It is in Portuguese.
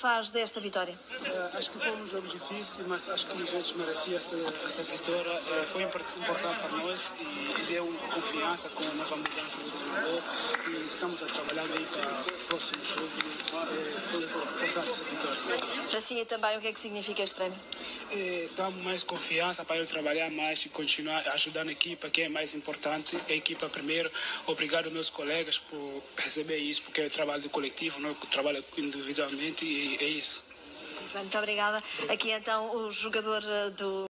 faz desta vitória? Acho que foi um jogo difícil, mas acho que a gente merecia essa vitória. Foi importante para nós e deu confiança com a nova mudança do treinador. E estamos a trabalhar aí para o próximo jogo. Foi importante essa vitória. Para si também, o que é que significa este prémio? Dá-me mais confiança para eu trabalhar mais e continuar ajudando a equipa, que é mais importante. A equipa primeiro. Obrigado aos meus colegas por receber isso, porque é trabalho do coletivo, não é trabalho individualmente, e é isso. Muito obrigada. Aqui então o jogador do